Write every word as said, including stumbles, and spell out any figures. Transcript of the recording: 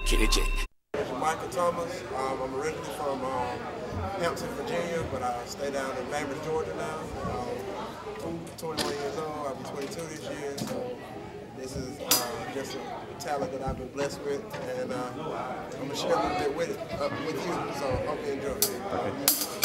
Kenny J. Michael Thomas. Um, I'm originally from um, Hampton, Virginia, but I stay down in Bainbridge, Georgia now. Um, twenty-one years old. I'll be twenty-two this year. So this is uh, just a talent that I've been blessed with, and uh, I'm gonna share a little bit with it, uh, with you. So hope you enjoy it.